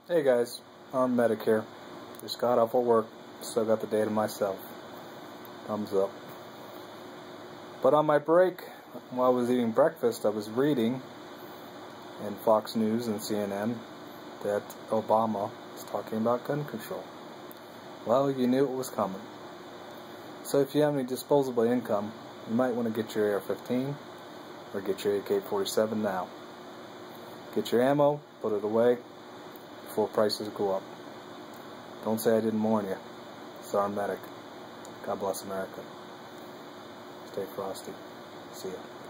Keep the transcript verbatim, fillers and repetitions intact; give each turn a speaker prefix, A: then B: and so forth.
A: Hey guys, TheArmedmedic here. Just got off of work, still got the day to myself. Thumbs up. But on my break, while I was eating breakfast, I was reading in Fox News and C N N that Obama was talking about gun control. Well, you knew it was coming. So if you have any disposable income, you might want to get your A R fifteen or get your A K forty-seven now. Get your ammo, put it away before prices go up. Don't say I didn't warn you. It's TheArmedmedic. God bless America. Stay frosty. See ya.